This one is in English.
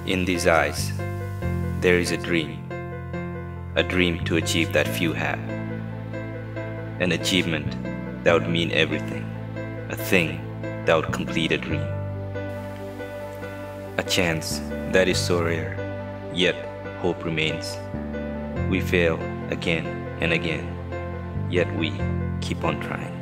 In these eyes, there is a dream to achieve that few have, an achievement that would mean everything, a thing that would complete a dream, a chance that is so rare, yet hope remains. We fail again and again, yet we keep on trying.